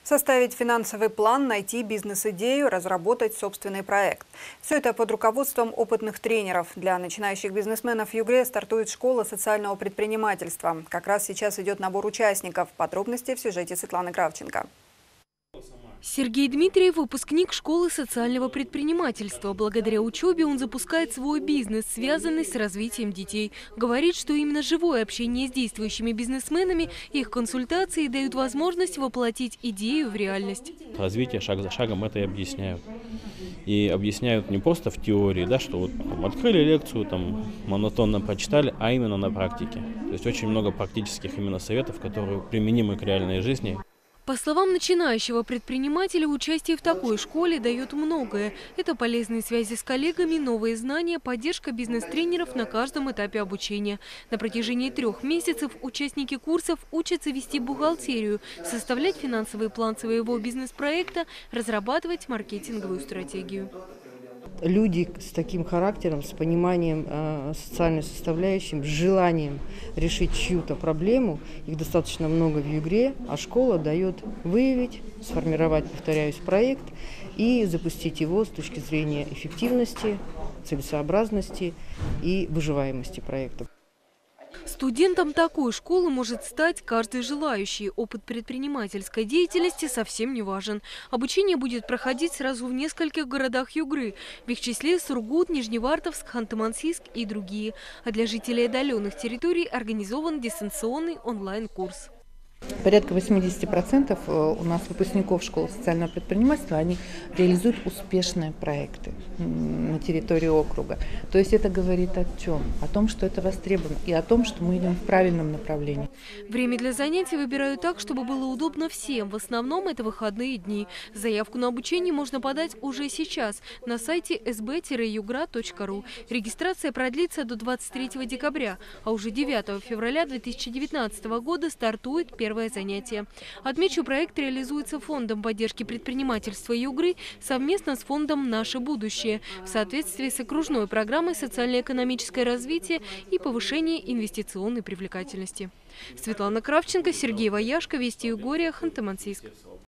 Составить финансовый план, найти бизнес-идею, разработать собственный проект. Все это под руководством опытных тренеров. Для начинающих бизнесменов в Югре стартует школа социального предпринимательства. Как раз сейчас идет набор участников. Подробности в сюжете Светланы Кравченко. Сергей Дмитриев – выпускник школы социального предпринимательства. Благодаря учебе он запускает свой бизнес, связанный с развитием детей. Говорит, что именно живое общение с действующими бизнесменами и их консультации дают возможность воплотить идею в реальность. Развитие шаг за шагом это и объясняют. И объясняют не просто в теории, да, что вот открыли лекцию, монотонно прочитали, а именно на практике. То есть очень много практических именно советов, которые применимы к реальной жизни. По словам начинающего предпринимателя, участие в такой школе дает многое. Это полезные связи с коллегами, новые знания, поддержка бизнес-тренеров на каждом этапе обучения. На протяжении 3 месяцев участники курсов учатся вести бухгалтерию, составлять финансовый план своего бизнес-проекта, разрабатывать маркетинговую стратегию. Люди с таким характером, с пониманием социальной составляющей, с желанием решить чью-то проблему, их достаточно много в Югре, а школа дает выявить, сформировать, повторяюсь, проект и запустить его с точки зрения эффективности, целесообразности и выживаемости проекта. Студентом такой школы может стать каждый желающий. Опыт предпринимательской деятельности совсем не важен. Обучение будет проходить сразу в нескольких городах Югры. В их числе Сургут, Нижневартовск, Ханты-Мансийск и другие. А для жителей отдаленных территорий организован дистанционный онлайн-курс. Порядка 80% у нас выпускников школы социального предпринимательства, они реализуют успешные проекты на территории округа. То есть это говорит о чем? О том, что это востребовано и о том, что мы идем в правильном направлении. Время для занятий выбирают так, чтобы было удобно всем. В основном это выходные дни. Заявку на обучение можно подать уже сейчас на сайте sb-yugra.ru. Регистрация продлится до 23 декабря, а уже 9 февраля 2019 года стартует первое занятие. Отмечу, проект реализуется Фондом поддержки предпринимательства Югры совместно с фондом «Наше будущее» в соответствии с окружной программой «Социально-экономическое развитие и повышение инвестиционной привлекательности». Светлана Кравченко, Сергей Ваяшко, Вести Югория, Ханты-Мансийск.